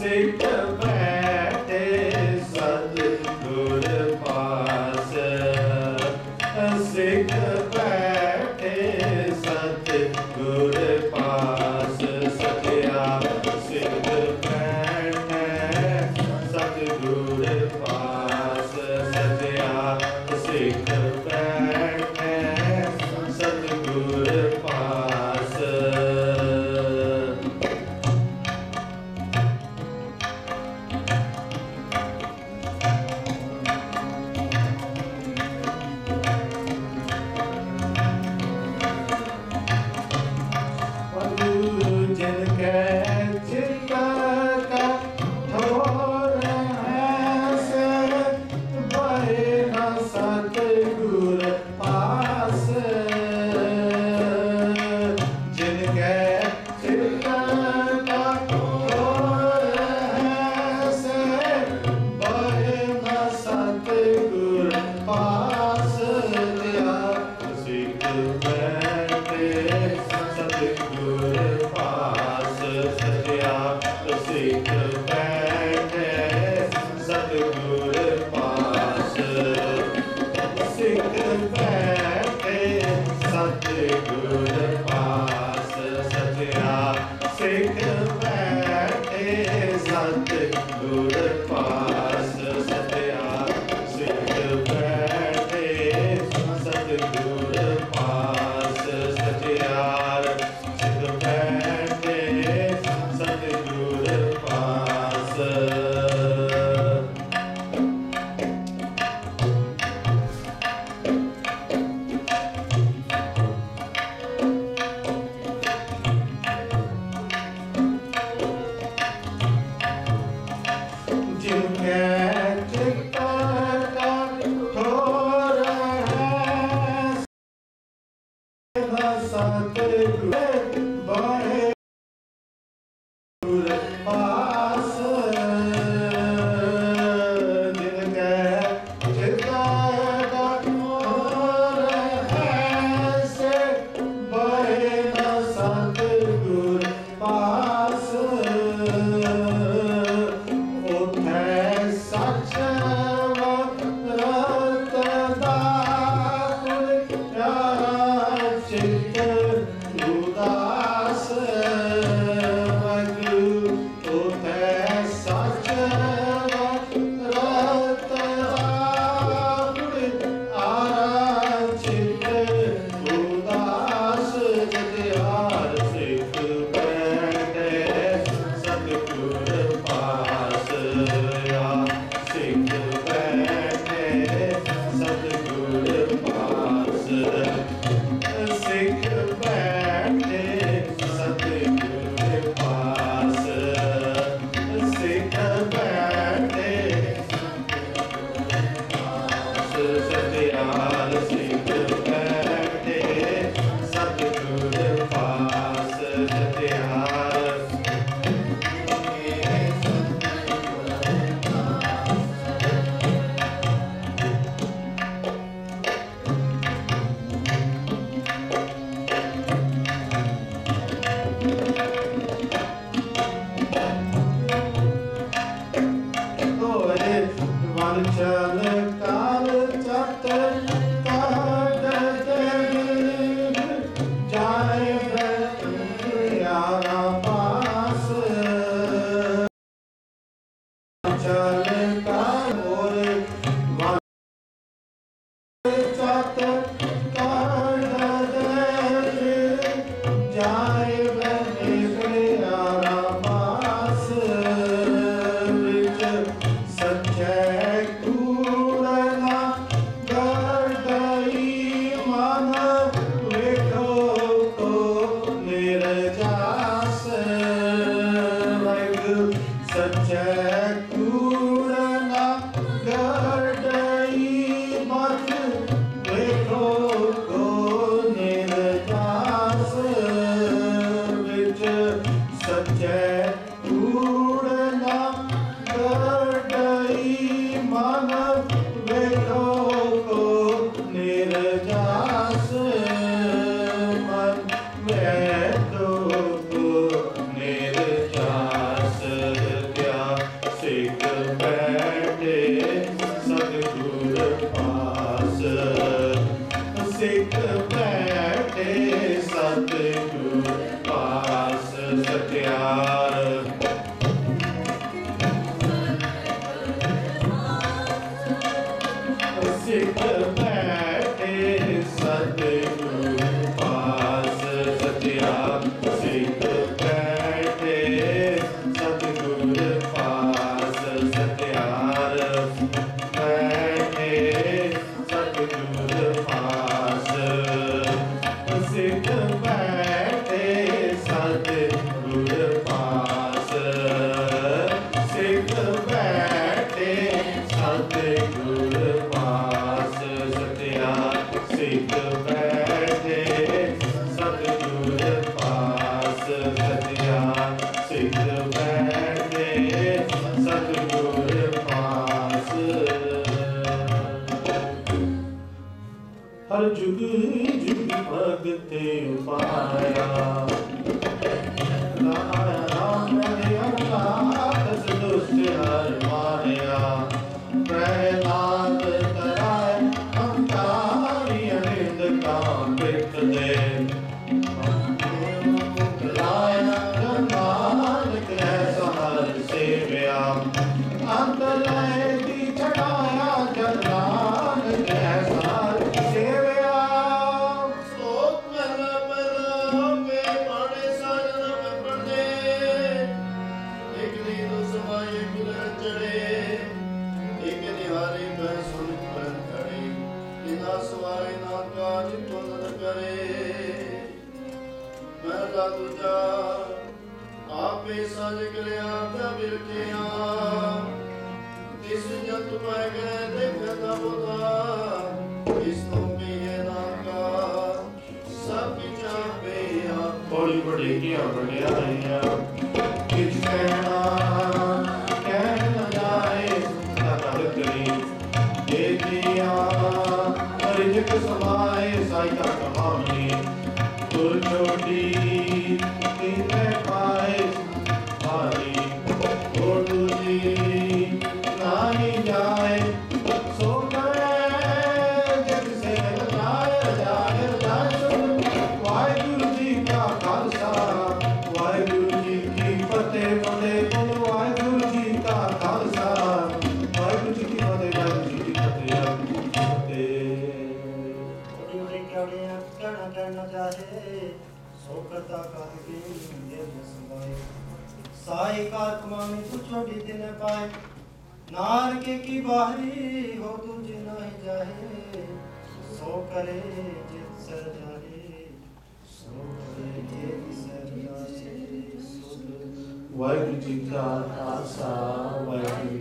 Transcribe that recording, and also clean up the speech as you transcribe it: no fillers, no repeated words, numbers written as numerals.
सिख बैठे सतगुर पास, सिख बैठे सतगुर पास, सतिया सिख बैठे सतगुर पास, सतिया सिख बैठे सतगुर पास। जिनके चित्त का ठोर ऐसे बहे न सतगुर पास, जिनके चित्त का ठोर ऐसे बहे न सतगुर पास, दिया सिख बैठे सतगुर पास, सतिया सिख बैठे सतगुर पास, सिख बैठे सतगुर पास, सतिया सिख बैठे सतगुर पास, सतिया सिख बैठे सतगुर पास, सतिया सिख बैठे सतगुर पास। जिनके चित्त का ठोर है सतगुर बहे पास, जिनके चित्त का ठोर है से बहे न सतगुर पास, उठे सच वरत दापुर चित्त उदास, उठे सच वरत दापुर चित्त उदास, जतियार सिख बैठे सतगुर पास, या सिख बैठे सतगुर पास, सिख बैठे सतगुर पास, सिख बैठे सतियार सिख बैठे सतगुर पास, सतियार वंचन काल चत जाए यारा पास, वंचन काल चत जाए यारा पास, सच्चे कूड़ना गर्दई मन वेठो को निर्जास, सच्चे कूड़ना गर्दई मन वेठो को निर्जास, सच्चे कूड़ना गर्दई मन वेठो को निर्जास, मन वेठो को निर्जास, क्या हर जुग जुग भगते उपाया राम दस दुष्ट हर माया प्रहलाद तराय अंकारी अनिंद कांपित दे नानक ऐसा हर सेव्या अंतलय की छटाया जन नानक ऐसा हर सेव्या सोत महला महला पे पाने साजन में पढ़ने एक नींद समाये किलर चढ़े एक निहारी मैं सुनित पर खड़े निदा सवारे ना काज तुलन करे महला दूजा आपे साज गलिया का बिरखिया किस जंतु पाए गए देखता बुधा किस तो भी है नाका सब चाहे आप बड़ी बड़ी किया बढ़िया किस कहना कह न जाए तकद करी देखिया परिजक समाए साइका कमावनी तुर छोटी तीन पाए भारी और दूजी नानी जाए सो करे जग से जाए जाए जाए वाहिगुरु जी का खालसा वाहिगुरु जी की फतेह फतेह बोलो वाहिगुरु जी का खालसा वाहिगुरु जी की फतेह वाहिगुरु जी की फतेह कहना चाहे सो करता काहे देव समाए साई कार कमाने तू छोटी दिन पाए नार के की बाहरी हो तुझे नहीं जाए सो करे जित सर जाए सो करे जित सर जाए वाहिगुरु जी का खालसा वाहिगुरु